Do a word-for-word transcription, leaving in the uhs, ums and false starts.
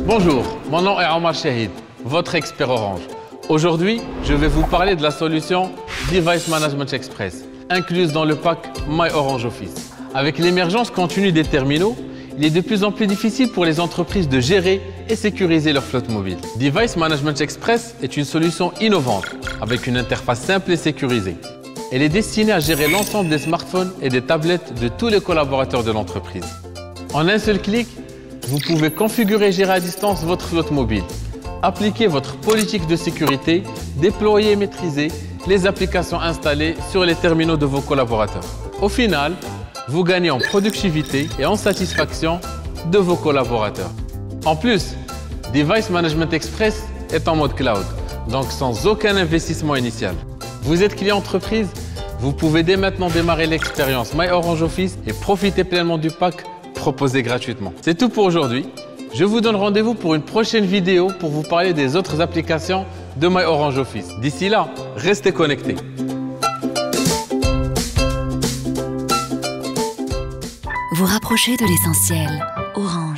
Bonjour, mon nom est Omar Chahid, votre expert Orange. Aujourd'hui, je vais vous parler de la solution Device Management Express, incluse dans le pack My Orange Office. Avec l'émergence continue des terminaux, il est de plus en plus difficile pour les entreprises de gérer et sécuriser leur flotte mobile. Device Management Express est une solution innovante, avec une interface simple et sécurisée. Elle est destinée à gérer l'ensemble des smartphones et des tablettes de tous les collaborateurs de l'entreprise. En un seul clic, vous pouvez configurer et gérer à distance votre flotte mobile, appliquer votre politique de sécurité, déployer et maîtriser les applications installées sur les terminaux de vos collaborateurs. Au final, vous gagnez en productivité et en satisfaction de vos collaborateurs. En plus, Device Management Express est en mode cloud, donc sans aucun investissement initial. Vous êtes client entreprise, vous pouvez dès maintenant démarrer l'expérience My Orange Office et profiter pleinement du pack proposé gratuitement. C'est tout pour aujourd'hui. Je vous donne rendez-vous pour une prochaine vidéo pour vous parler des autres applications de My Orange Office. D'ici là, restez connectés. Vous rapprochez de l'essentiel. Orange.